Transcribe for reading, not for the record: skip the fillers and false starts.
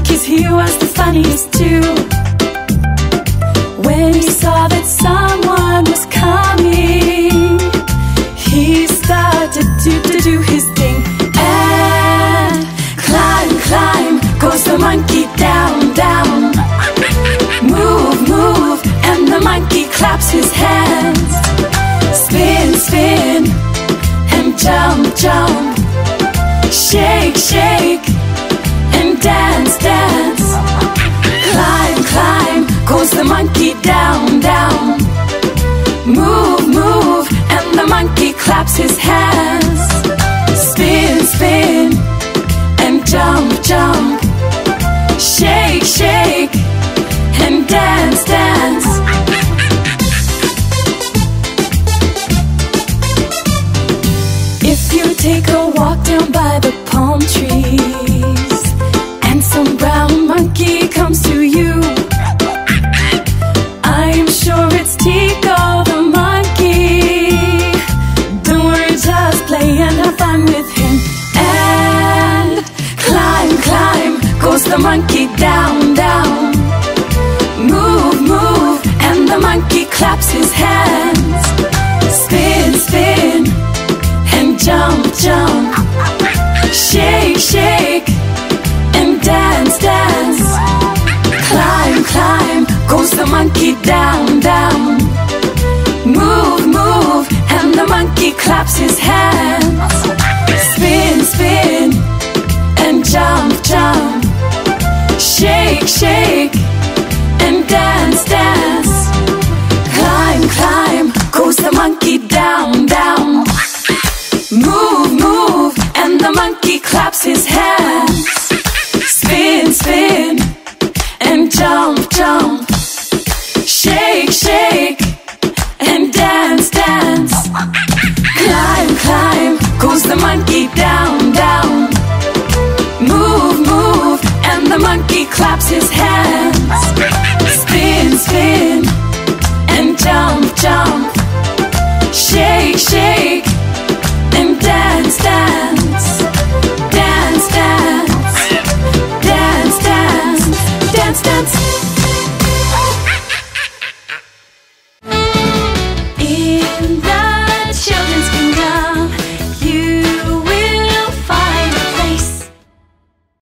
'cause he was the funniest too. When he saw that someone was coming, he started to do his thing. And climb, climb goes the monkey down, down. Move, move, and the monkey claps his hands. Spin, spin, and jump, jump. Shake, shake, and dance, dance. Climb, climb goes the monkey down, down. Move, move, and the monkey claps his hands. Spin, spin, and jump, jump. Shake, shake, and dance, dance. If you take a walk down by the palm trees and some brown monkey comes to you, I'm sure it's Tico the monkey. Don't worry, just play and have fun with him. And climb, climb goes the monkey down, down. Move, move, and the monkey claps his hands. Spin, spin, and jump, jump. Shake, shake, and dance, dance. Climb, climb goes the monkey down, down. Move, move, and the monkey claps his hands. Spin, spin, and jump, jump. Shake, shake, and dance, dance. Climb, climb goes the monkey down, down. Move, move, and the monkey claps his hands. Spin, spin, and jump, jump. Shake, shake, and dance, dance. Climb, climb goes the monkey down, down. Move, move, and the monkey claps his hands. Spin, spin, and jump, jump. Shake, shake,